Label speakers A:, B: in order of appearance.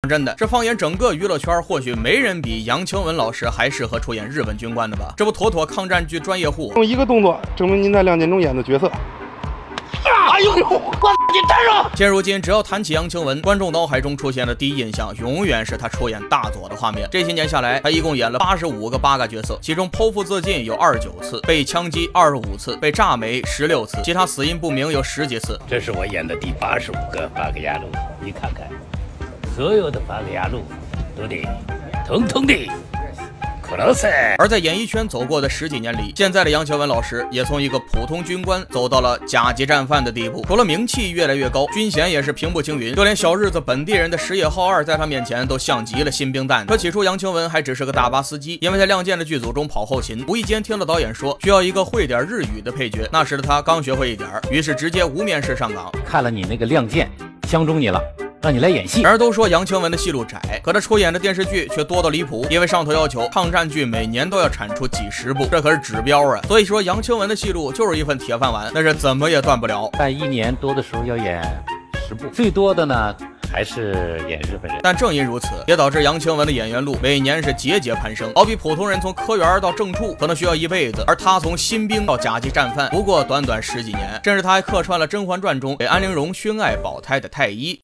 A: 真的，这放眼整个娱乐圈，或许没人比杨清文老师还适合出演日本军官的吧？这不妥妥抗战剧专业户。
B: 用一个动作证明您在《亮剑》中演的角色。哎呦呦！我你站上！
A: 现如今，只要谈起杨清文，观众脑海中出现的第一印象永远是他出演大佐的画面。这些年下来，他一共演了85个八嘎角色，其中剖腹自尽有29次，被枪击25次，被炸没16次，其他死因不明有10几次。
C: 这是我演的第85个八个牙路，你看看，所有的八个牙路都得统统的。而
A: 在演艺圈走过的10几年里，现在的杨清文老师也从一个普通军官走到了甲级战犯的地步，除了名气越来越高，军衔也是平步青云，就连小日子本地人的石野浩二在他面前都像极了新兵蛋子。可起初杨清文还只是个大巴司机，因为在《亮剑》的剧组中跑后勤，无意间听了导演说需要一个会点日语的配角，那时的他刚学会一点，于是直接无面试上岗。
D: 看了你那个《亮剑》，相中你了。让你来演戏。
A: 然而都说杨清文的戏路窄，可他出演的电视剧却多到离谱，因为上头要求抗战剧每年都要产出几10部，这可是指标啊！所以说杨清文的戏路就是一份铁饭碗，那是怎么也断不了。
D: 但1年多的时候要演10部，最多的呢还是演日本人。
A: 但正因如此，也导致杨清文的演员路每年是节节攀升。好比普通人从科员到正处可能需要一辈子，而他从新兵到甲级战犯不过短短10几年。甚至他还客串了《甄嬛传》中给安陵容熏爱保胎的太医。